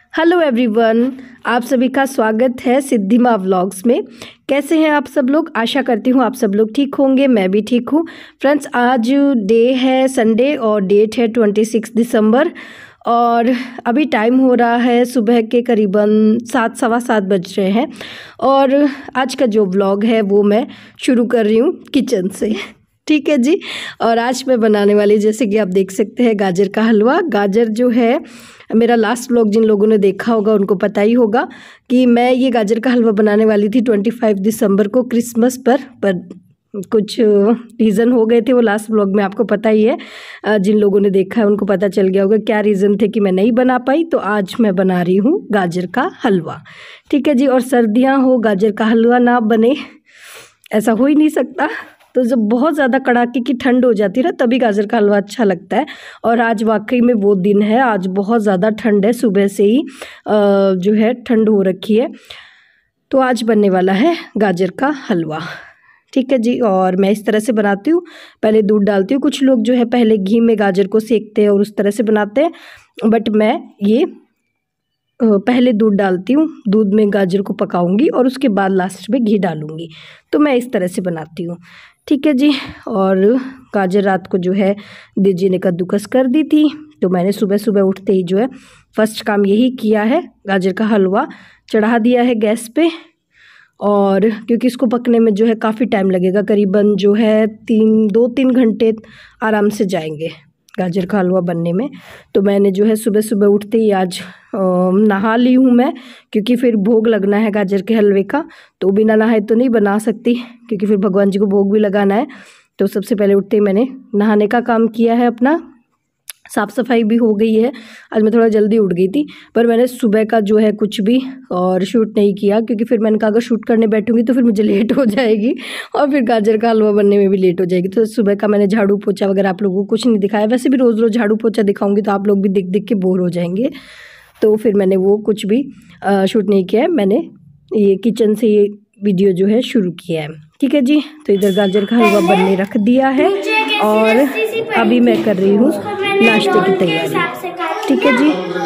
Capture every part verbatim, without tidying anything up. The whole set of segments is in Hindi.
हेलो एवरीवन, आप सभी का स्वागत है सिद्धि माँ व्लॉग्स में। कैसे हैं आप सब लोग? आशा करती हूँ आप सब लोग ठीक होंगे, मैं भी ठीक हूँ। फ्रेंड्स, आज डे है संडे और डेट है छब्बीस दिसंबर और अभी टाइम हो रहा है सुबह के करीबन सात सवा सात बज रहे हैं। और आज का जो व्लॉग है वो मैं शुरू कर रही हूँ किचन से। ठीक है जी। और आज मैं बनाने वाली, जैसे कि आप देख सकते हैं, गाजर का हलवा। गाजर जो है, मेरा लास्ट व्लॉग जिन लोगों ने देखा होगा उनको पता ही होगा कि मैं ये गाजर का हलवा बनाने वाली थी पच्चीस दिसंबर को, क्रिसमस पर पर कुछ रीज़न हो गए थे। वो लास्ट व्लॉग में आपको पता ही है, जिन लोगों ने देखा है उनको पता चल गया होगा क्या रीज़न थे कि मैं नहीं बना पाई। तो आज मैं बना रही हूँ गाजर का हलवा। ठीक है जी। और सर्दियाँ हो, गाजर का हलवा ना बने ऐसा हो ही नहीं सकता। तो जब बहुत ज़्यादा कड़ाके की ठंड हो जाती है ना, तभी गाजर का हलवा अच्छा लगता है। और आज वाकई में वो दिन है, आज बहुत ज़्यादा ठंड है, सुबह से ही जो है ठंड हो रखी है। तो आज बनने वाला है गाजर का हलवा। ठीक है जी। और मैं इस तरह से बनाती हूँ, पहले दूध डालती हूँ। कुछ लोग जो है पहले घी में गाजर को सेकते हैं और उस तरह से बनाते हैं, बट मैं ये पहले दूध डालती हूँ, दूध में गाजर को पकाऊंगी और उसके बाद लास्ट में घी डालूंगी। तो मैं इस तरह से बनाती हूँ। ठीक है जी। और गाजर रात को जो है दीदी ने कद्दूकस कर दी थी, तो मैंने सुबह सुबह उठते ही जो है फर्स्ट काम यही किया है, गाजर का हलवा चढ़ा दिया है गैस पे। और क्योंकि इसको पकने में जो है काफ़ी टाइम लगेगा, करीबन जो है तीन दो तीन घंटे आराम से जाएंगे गाजर का हलवा बनने में। तो मैंने जो है सुबह सुबह उठते ही आज नहा ली हूँ मैं, क्योंकि फिर भोग लगना है गाजर के हलवे का। तो बिना नहाए तो नहीं बना सकती, क्योंकि फिर भगवान जी को भोग भी लगाना है। तो सबसे पहले उठते ही मैंने नहाने का काम किया है अपना। साफ़ सफाई भी हो गई है। आज मैं थोड़ा जल्दी उठ गई थी, पर मैंने सुबह का जो है कुछ भी और शूट नहीं किया, क्योंकि फिर मैंने कहा अगर शूट करने बैठूंगी तो फिर मुझे लेट हो जाएगी और फिर गाजर का हलवा बनने में भी लेट हो जाएगी। तो सुबह का मैंने झाड़ू पोछा वगैरह आप लोगों को कुछ नहीं दिखाया। वैसे भी रोज़ रोज़ झाड़ू पोछा दिखाऊंगी तो आप लोग भी दिख दिख के बोर हो जाएंगे। तो फिर मैंने वो कुछ भी शूट नहीं किया है। मैंने ये किचन से ये वीडियो जो है शुरू किया है। ठीक है जी। तो इधर गाजर का हलवा बनने रख दिया है और अभी मैं कर रही हूँ नाश्ते की तैयारी। ठीक है जी।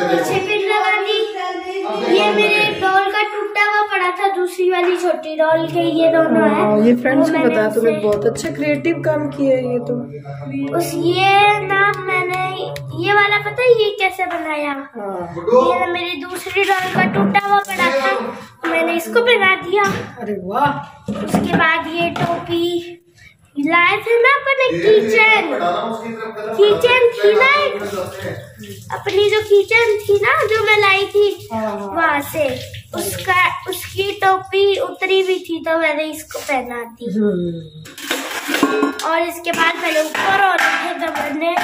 ये मेरे डॉल का टूटा हुआ पड़ा था, दूसरी वाली छोटी डॉल के ये दोनों है। ये फ्रेंड्स को बता, तुमने बहुत अच्छा क्रिएटिव काम किया है ये तो। उस ये ना मैंने ये वाला पता है ये कैसे बनाया? ये ना मेरी दूसरी डॉल का टूटा हुआ पड़ा था, मैंने इसको बना दिया। अरे वाह। उसके बाद ये टोपी लाए थे ना अपने किचन किचन थी ना, अपनी जो किचन थी ना जो मैं लाई थी वहाँ से, उसका उसकी टोपी उतरी भी थी तो मैंने इसको पहना दी। और इसके बाद मैंने ऊपर और तो मैंने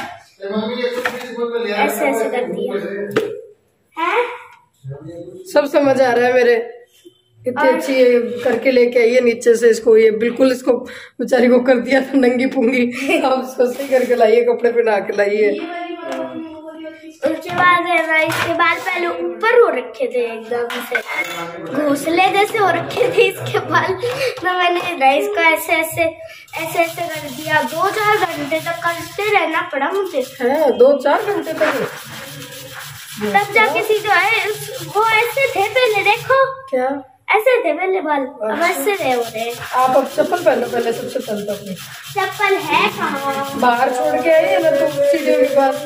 ऐसे ऐसे कर दिया है। सब समझ आ रहा है मेरे। इतनी अच्छी ये करके लेके आई है नीचे से इसको, ये बिल्कुल इसको बेचारी को कर दिया था नंगी पुंगी। अब इसको सही करके लाइए, कपड़े पहना के लाइए। उसके बाद है ना, इसके बाद पहले ऊपर हो रखे थे एकदम से घोंसले जैसे हो रखे थे इसके बाल ना, मैंने ना इसको ऐसे ऐसे ऐसे ऐसे कर दिया। दो चार घंटे तक करते रहना पड़ा मुझे। है दो चार घंटे तक? तब जाके सी जो है वो ऐसे थे पहले, देखो क्या ऐसे थे पहले बाल, अब ऐसे रहे हो रहे। आप अब चप्पल पहनो पहले, सबसे पहले तो अपनी चप्पल है कहाँ? बाहर छोड़ के आई है ना, तो सीढ़ियों के पास।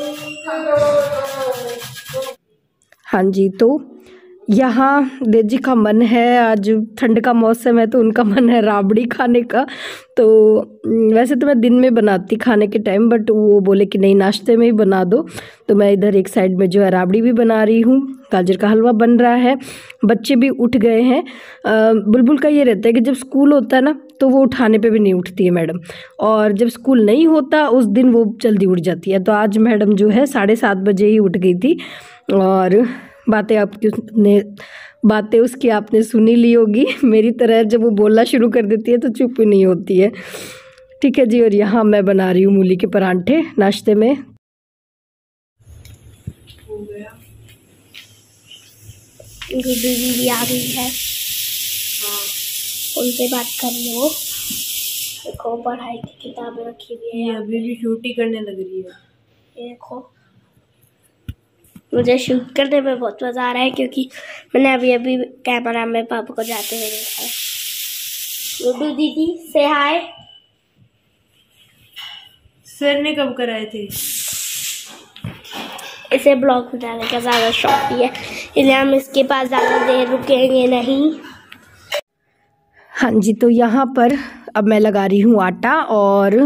हाँ जी। तो यहाँ देजी का मन है, आज ठंड का मौसम है तो उनका मन है राबड़ी खाने का। तो वैसे तो मैं दिन में बनाती खाने के टाइम, बट वो बोले कि नहीं नाश्ते में ही बना दो। तो मैं इधर एक साइड में जो है राबड़ी भी बना रही हूँ, गाजर का हलवा बन रहा है। बच्चे भी उठ गए हैं। बुलबुल का ये रहता है कि जब स्कूल होता है ना तो वो उठाने पे भी नहीं उठती है मैडम, और जब स्कूल नहीं होता उस दिन वो जल्दी उठ जाती है। तो आज मैडम जो है साढ़े सात बजे ही उठ गई थी। और बातें आपकी ने बातें उसकी आपने सुनी ली होगी, मेरी तरह जब वो बोलना शुरू कर देती है तो चुप ही नहीं होती है। ठीक है जी। और यहाँ मैं बना रही हूँ मूली के परांठे नाश्ते में। दीदी भी आ गई है, उनसे बात कर रही हो। देखो पढ़ाई की किताबें रखी हुई है, अभी भी शूट ही करने लग रही है। ये देखो मुझे शूट करने में बहुत मज़ा आ रहा है क्योंकि मैंने अभी अभी कैमरा में पापा को जाते हुए देखा है। गुड्डू दीदी से हाय। सर ने कब कराए थे? इसे ब्लॉग बनाने का ज़्यादा शौक ही है, इसलिए हम इसके पास ज़्यादा देर रुकेंगे नहीं। हाँ जी, तो यहाँ पर अब मैं लगा रही हूँ आटा और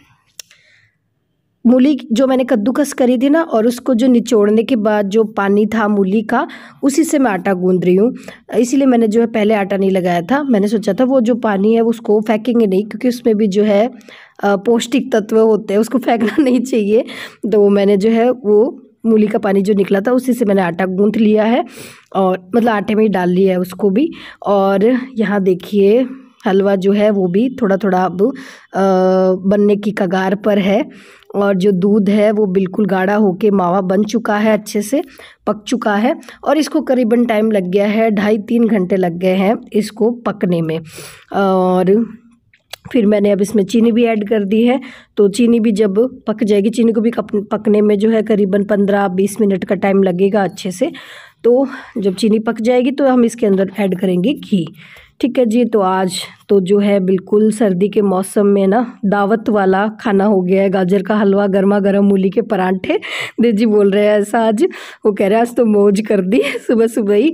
मूली जो मैंने कद्दूकस करी थी ना, और उसको जो निचोड़ने के बाद जो पानी था मूली का, उसी से मैं आटा गूंद रही हूँ। इसीलिए मैंने जो है पहले आटा नहीं लगाया था। मैंने सोचा था वो जो पानी है उसको फेंकेंगे नहीं, क्योंकि उसमें भी जो है पौष्टिक तत्व होते हैं, उसको फेंकना नहीं चाहिए। तो मैंने जो है वो मूली का पानी जो निकला था उसी से मैंने आटा गूंथ लिया है, और मतलब आटे में ही डाल लिया है उसको भी। और यहाँ देखिए हलवा जो है वो भी थोड़ा थोड़ा अब बनने की कगार पर है, और जो दूध है वो बिल्कुल गाढ़ा होके मावा बन चुका है, अच्छे से पक चुका है। और इसको करीबन टाइम लग गया है, ढाई तीन घंटे लग गए हैं इसको पकने में। और फिर मैंने अब इसमें चीनी भी ऐड कर दी है, तो चीनी भी जब पक जाएगी, चीनी को भी पकने में जो है करीबन पंद्रह बीस मिनट का टाइम लगेगा अच्छे से। तो जब चीनी पक जाएगी तो हम इसके अंदर ऐड करेंगे घी। ठीक है जी। तो आज तो जो है बिल्कुल सर्दी के मौसम में ना दावत वाला खाना हो गया है। गाजर का हलवा, गर्मा गर्म मूली के परांठे। देजी बोल रहे हैं ऐसा आज, वो कह रहे हैं आज तो मौज कर दी सुबह सुबह ही।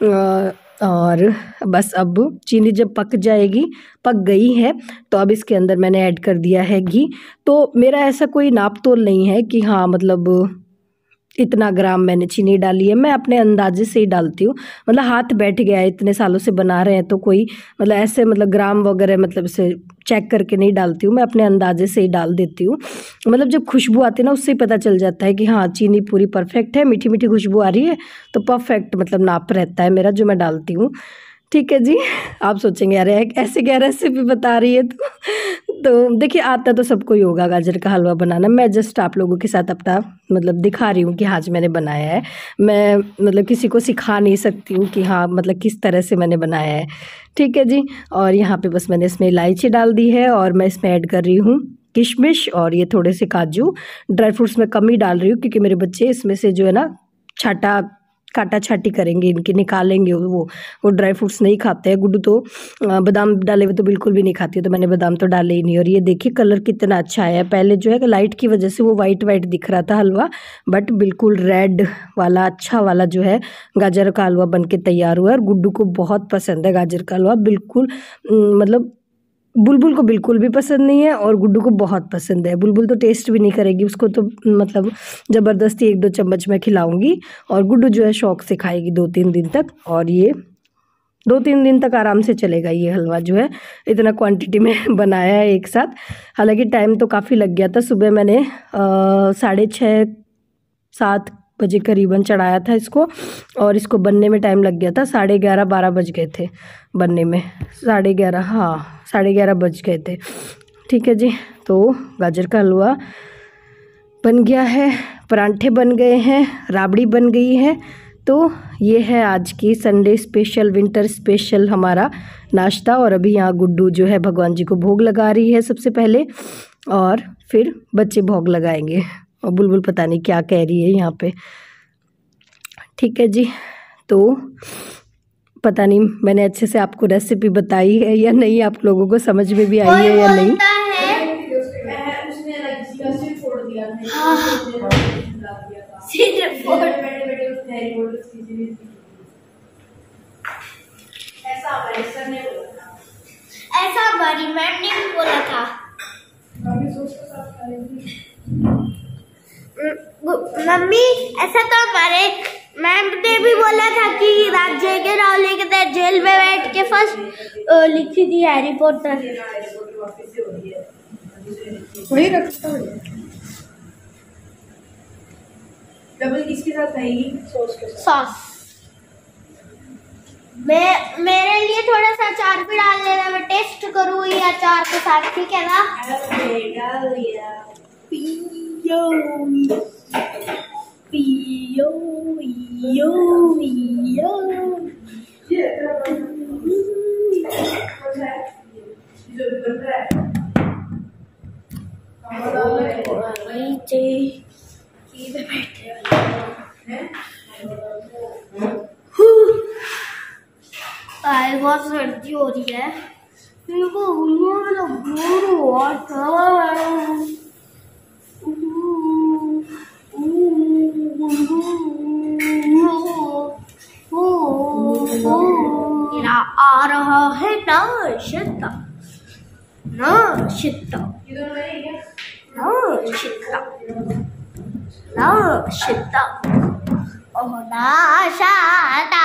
और बस अब चीनी जब पक जाएगी, पक गई है, तो अब इसके अंदर मैंने ऐड कर दिया है घी। तो मेरा ऐसा कोई नाप तोल नहीं है कि हाँ मतलब इतना ग्राम मैंने चीनी डाली है, मैं अपने अंदाजे से ही डालती हूँ। मतलब हाथ बैठ गया है, इतने सालों से बना रहे हैं, तो कोई मतलब ऐसे मतलब ग्राम वगैरह मतलब से चेक करके नहीं डालती हूँ, मैं अपने अंदाजे से ही डाल देती हूँ। मतलब जब खुशबू आती है ना, उससे ही पता चल जाता है कि हाँ चीनी पूरी परफेक्ट है, मीठी मीठी खुशबू आ रही है, तो परफेक्ट मतलब नाप रहता है मेरा जो मैं डालती हूँ। ठीक है जी। आप सोचेंगे अरे ऐसे क्या रेसिपी बता रही है तो तो देखिए आता तो सबको ही होगा गाजर का हलवा बनाना। मैं जस्ट आप लोगों के साथ अपना मतलब दिखा रही हूँ कि हाँ जी मैंने बनाया है। मैं मतलब किसी को सिखा नहीं सकती हूँ कि हाँ मतलब किस तरह से मैंने बनाया है। ठीक है जी। और यहाँ पे बस मैंने इसमें इलायची डाल दी है, और मैं इसमें ऐड कर रही हूँ किशमिश और ये थोड़े से काजू। ड्राई फ्रूट्स में कम ही डाल रही हूँ, क्योंकि मेरे बच्चे इसमें से जो है ना छाटा काटा छाटी करेंगे, इनके निकालेंगे, वो वो ड्राई फ्रूट्स नहीं खाते हैं। गुड्डू तो बादाम डाले हुए तो बिल्कुल भी नहीं खाती है, तो मैंने बादाम तो डाले ही नहीं। और ये देखिए कलर कितना अच्छा आया है। पहले जो है कि लाइट की वजह से वो वाइट वाइट दिख रहा था हलवा, बट बिल्कुल रेड वाला अच्छा वाला जो है गाजर का हलवा बन के तैयार हुआ है। और गुड्डू को बहुत पसंद है गाजर का हलवा, बिल्कुल मतलब बुलबुल को बिल्कुल भी पसंद नहीं है, और गुड्डू को बहुत पसंद है। बुलबुल तो टेस्ट भी नहीं करेगी, उसको तो मतलब ज़बरदस्ती एक दो चम्मच मैं खिलाऊंगी, और गुड्डू जो है शौक से खाएगी दो तीन दिन तक। और ये दो तीन दिन तक आराम से चलेगा ये हलवा जो है, इतना क्वांटिटी में बनाया है एक साथ। हालांकि टाइम तो काफ़ी लग गया था। सुबह मैंने साढ़े छः सात बजे करीबन चढ़ाया था इसको, और इसको बनने में टाइम लग गया था साढ़े ग्यारह बारह बज गए थे बनने में। साढ़े ग्यारह हाँ साढ़े ग्यारह बज गए थे। ठीक है जी। तो गाजर का हलवा बन गया है, परांठे बन गए हैं, राबड़ी बन गई है। तो ये है आज की संडे स्पेशल, विंटर स्पेशल हमारा नाश्ता। और अभी यहाँ गुड्डू जो है भगवान जी को भोग लगा रही है सबसे पहले, और फिर बच्चे भोग लगाएंगे। और बुलबुल पता नहीं क्या कह रही है यहाँ पे। ठीक है जी। तो पता नहीं मैंने अच्छे से आपको रेसिपी बताई है या नहीं, आप लोगों को समझ में भी आई है या नहीं। ऐसा हमारी मैम ने भी बोला था। मम्मी ऐसा तो हमारे मैम ने भी बोला था कि रात जेके रावले के जेल में बैठ के फर्स्ट लिखी थी हैरी पॉटर। वही रखता हूँ। डबल किसके साथ खाएगी? सॉस के साथ। सॉस। मैं मेरे लिए थोड़ा सा अचार भी डाल लेना, मैं टेस्ट करूँ ये अचार के साथ, ठीक है ना? डाल दिया। पियो पियो पियो पियो। आज बहुत सर्दी हो रही है, मेरे को बोर हुआ था। मेरा आ रहा है नाश्ता, नाश्ता, नाश्ता, नाश्ता, ओह नाश्ता।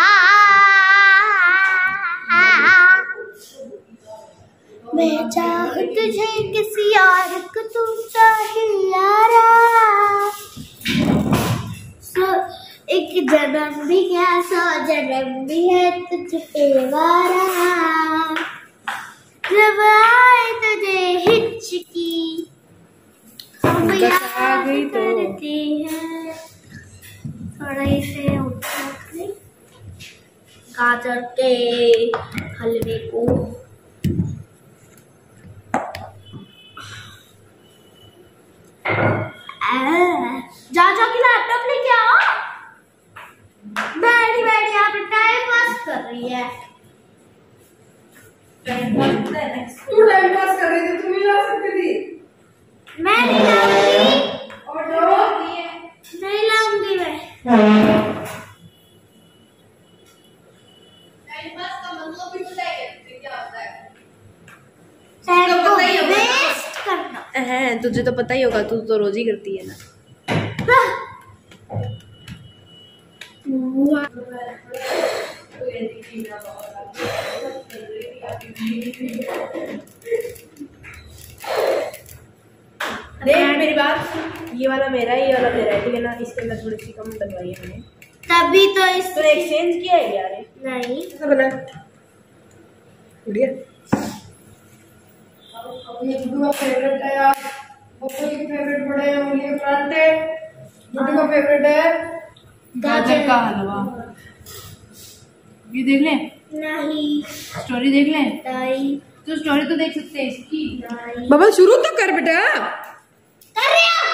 मैं चाहूँ तुझे किसी और को, तू चाहे यारा। सो एक जन्म भी क्या सौ जन्म भी है तुझ पे वारा। जब आए तुझे हिचकी हम याद करते हैं। थोड़ा इसे उठा गाजर के हलवे को जा जाके लैपटॉप लेके आओ। बैठी बैठी यहाँ पे टाइम पास कर रही है। टाइम पास तू टाइम पास कर रही थी, तुम नहीं ला सकती थी। मैं नहीं लाऊंगी, और जो नहीं लाऊंगी मैं। टाइम पास का मतलब भी पता है क्या होता है? टाइम को वेस्ट करना है, तुझे तो पता ही होगा, तू तो रोज ही करती है ना। देख मेरी बात, ये वाला मेरा है, ये वाला तेरा है, ठीक है ना। इसके अंदर थोड़ी सी कम लगवाई है मैंने, तभी तो इस तो एक्सचेंज किया है यार। नहीं ऐसा बना बढ़िया। ये गुड्डू का फेवरेट है यार, बब्बू की फेवरेट बड़े हैं उंगली के परांठे। गुड्डू का फेवरेट है गाजर का हलवा। ये देख ले, नहीं स्टोरी देख ले। नहीं तो स्टोरी तो देख सकते हैं इसकी। नहीं बाबा शुरू तो कर बेटा। कर रही हो?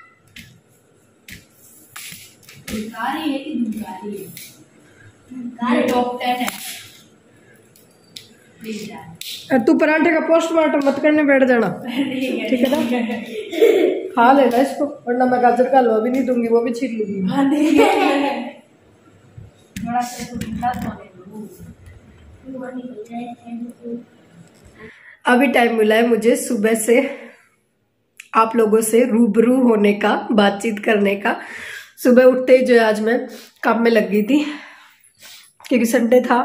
भिखारी है कि भिखारी है? ये टॉप टेन है। प्लीज यार, तू परांठे का पोस्टमार्टम मत करने बैठ जाना, ठीक है ना। खा लेना इसको, वरना मैं गाजर का हलवा भी नहीं दूंगी, वो भी छीन लूंगी। थोड़ा सा तो ठंडा सोने दो। अभी टाइम मिला है मुझे सुबह से आप लोगों से रूबरू होने का, बातचीत करने का। सुबह उठते ही जो है आज मैं काम में लग गई थी क्योंकि संडे था।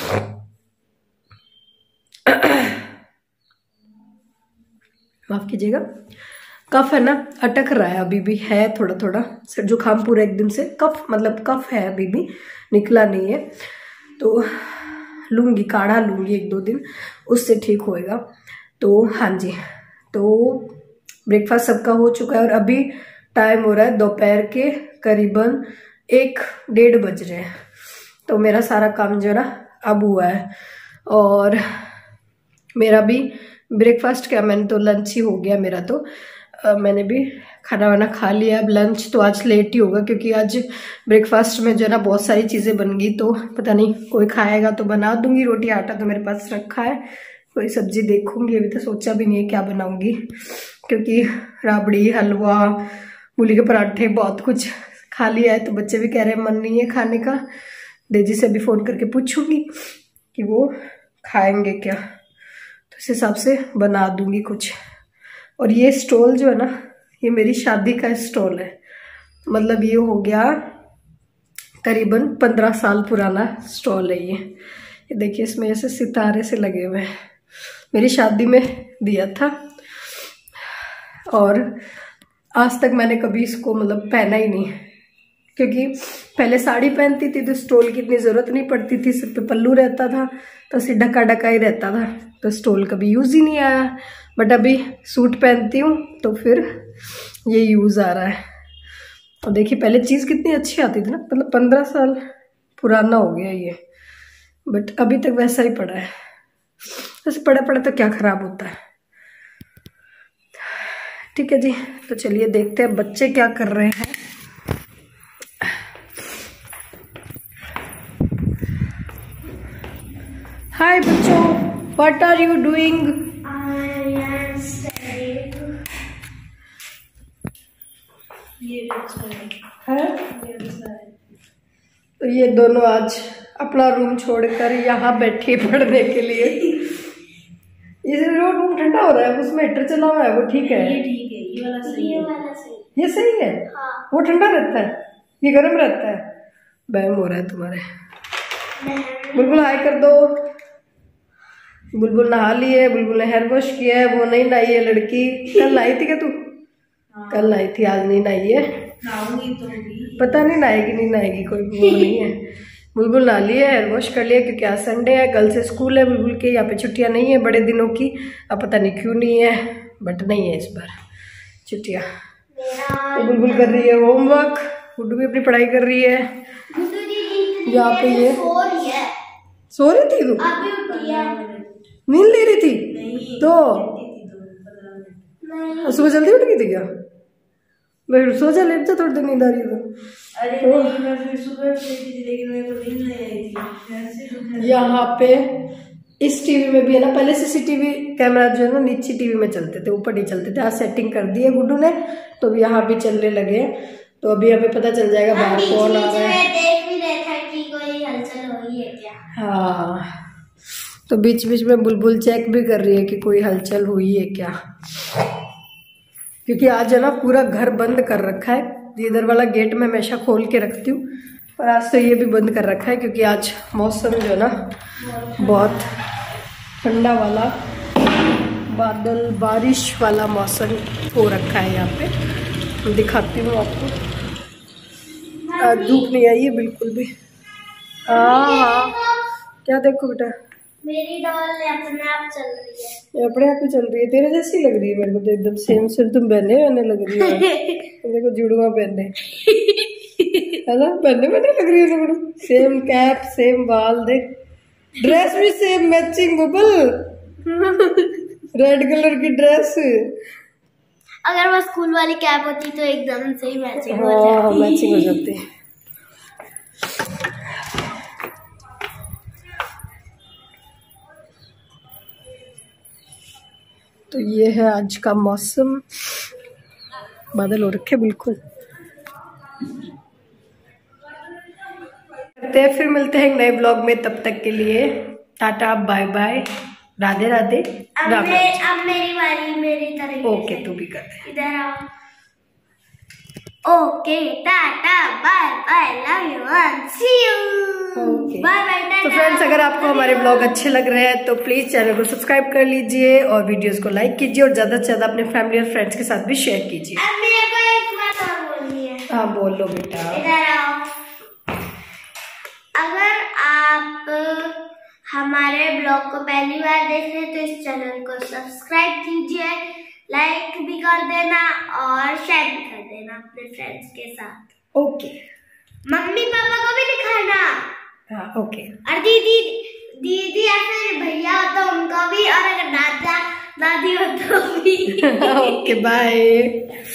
माफ कीजिएगा, कफ है ना, अटक रहा है, अभी भी है थोड़ा थोड़ा सर जुकाम, पूरा एक दिन से कफ, मतलब कफ है, अभी भी निकला नहीं है। तो लूँगी काढ़ा, लूँगी एक दो दिन, उससे ठीक होएगा। तो हाँ जी, तो ब्रेकफास्ट सबका हो चुका है और अभी टाइम हो रहा है दोपहर के करीबन एक डेढ़ बज रहे हैं। तो मेरा सारा काम जो है ना अब हुआ है और मेरा भी ब्रेकफास्ट क्या, मैंने तो लंच ही हो गया मेरा। तो आ, मैंने भी खाना वाना खा लिया। अब लंच तो आज लेट ही होगा क्योंकि आज ब्रेकफास्ट में जो है ना बहुत सारी चीज़ें बन गई, तो पता नहीं कोई खाएगा तो बना दूंगी। रोटी आटा तो मेरे पास रखा है, कोई सब्जी देखूंगी, अभी तो सोचा भी नहीं है क्या बनाऊंगी क्योंकि राबड़ी, हलवा, मूली के पराठे, बहुत कुछ खा लिया है। तो बच्चे भी कह रहे हैं मन नहीं है खाने का। डेजी से भी फ़ोन करके पूछूंगी कि वो खाएंगे क्या, तो इस हिसाब से बना दूंगी कुछ। और ये स्टॉल जो है ना, ये मेरी शादी का स्टॉल है, मतलब ये हो गया करीबन पंद्रह साल पुराना स्टॉल है ये। ये देखिए, इसमें ऐसे सितारे से लगे हुए हैं, मेरी शादी में दिया था और आज तक मैंने कभी इसको मतलब पहना ही नहीं क्योंकि पहले साड़ी पहनती थी तो स्टॉल की इतनी ज़रूरत नहीं पड़ती थी, सिर पे पल्लू रहता था तो सिर ढका ढका ही रहता था, तो स्टॉल कभी यूज़ ही नहीं आया। बट अभी सूट पहनती हूँ तो फिर ये यूज़ आ रहा है। और देखिए पहले चीज़ कितनी अच्छी आती थी ना, मतलब पंद्रह साल पुराना हो गया ये, बट अभी तक वैसा ही पड़ा है। वैसे पड़ा पड़ा तो क्या ख़राब होता है। ठीक है जी, तो चलिए देखते हैं बच्चे क्या कर रहे हैं। हाय बच्चों, व्हाट आर यू डूइंग? तो ये दोनों आज अपना रूम छोड़कर यहाँ बैठे पढ़ने के लिए। ये जो रूम ठंडा हो रहा है उसमें हीटर चला हुआ है, वो ठीक है? ये ठीक है, ये वाला सही है। ये वाला सही ये सही है। हाँ। वो ठंडा रहता है, ये गर्म रहता है। बहम हो रहा है तुम्हारे। बुलबुल हाय कर दो। बुलबुल नहा ली है, बुलबुल ने हेयर वॉश किया है, वो नहीं नहाई है लड़की। कल नहाई थी क्या तू? हाँ। कल नहाई थी, आज नहीं नहाई है। नहाऊंगी तो भी पता नहीं नहाएगी नहीं नहाएगी, कोई वो नहीं है। बुलबुल नहा लिया, हेयर वॉश कर लिया, क्योंकि आज संडे है, कल से स्कूल है बुलबुल के। यहाँ पे छुट्टियाँ नहीं है बड़े दिनों की, अब पता नहीं क्यों नहीं है, बट नहीं है इस बार छुट्टियाँ। तो बुलबुल कर रही है होमवर्क, गुड्डू भी अपनी पढ़ाई कर रही है। यहाँ पे ये सो रही थी तू? नींद ले रही थी तो सुबह जल्दी उठ गई थी क्या? भाई सो जा, लेट जा, थोड़ी देर नींद आ रही है तो। अरे नहीं, मैं फिर सुबह उठी थी लेकिन मेरे को नींद नहीं आई थी। यहाँ पे इस टीवी में भी है ना, पहले सीसीटीवी कैमरा जो है ना नीचे टीवी में चलते थे, ऊपर नहीं चलते थे। आज सेटिंग कर दी है गुड्डू ने, तो अब यहाँ भी चलने लगे। तो अभी हमें पता चल जाएगा बाहर कौन आ रहा है। देख भी रहे थे कि कोई हलचल हो रही है क्या। हाँ, तो बीच बीच में बुलबुल चेक भी कर रही है कि कोई हलचल हुई है क्या, क्योंकि आज है ना पूरा घर बंद कर रखा है। इधर वाला गेट में हमेशा खोल के रखती हूँ, और आज तो ये भी बंद कर रखा है, क्योंकि आज मौसम जो है ना बहुत ठंडा वाला, बादल बारिश वाला मौसम हो रखा है। यहाँ पे दिखाती हूँ आपको, आज धूप नहीं आई है बिल्कुल भी। हाँ हाँ, क्या देखो बेटा? मेरी डॉल अपने आप चल रही है। ये अपने आप ही चल रही है, तेरे जैसी लग रही है मेरे को तो एकदम सेम सेम। तुम बहने बहने लग रही हो। देखो जुड़वा पहने है ना, बहने बहने लग रही है। सेम कैप, सेम बाल, देख ड्रेस भी same matching. Bubble red colour की ड्रेस। अगर वो स्कूल वाली कैप होती तो एकदम से ही मैचिंग हो हाँ, जाती। मैचिंग हो जाती है। तो ये है आज का मौसम, बादल हो रखे बिल्कुल। फिर मिलते हैं एक नए ब्लॉग में, तब तक के लिए tata bye bye, Radhe Radhe. अब, राम मे, अब मेरी बारी, मेरी तरह। ओके, तू भी कर दे। इधर आओ। Okay, tata bye bye, love you and see you. Okay, bye bye, tata. तो फ्रेंड्स, अगर आपको हमारे ब्लॉग अच्छे लग रहे हैं तो प्लीज चैनल को सब्सक्राइब कर लीजिए और वीडियोस को लाइक कीजिए, और ज्यादा से ज्यादा अपने फैमिली और फ्रेंड्स के साथ भी शेयर कीजिए। अब मेरे को एक बात और बोलनी है। हाँ बोल लो बेटा। इधर आओ। अगर आप हमारे ब्लॉग को पहली बार देख रहे हैं तो इस चैनल को सब्सक्राइब कीजिए, लाइक भी कर देना और शेयर भी कर देना अपने फ्रेंड्स के साथ। ओके, मम्मी पापा को भी दिखाना। हाँ ओके। और दीदी दीदी या फिर भैया हो तो उनको भी, और अगर दादा दादी हो तो भी। Okay bye.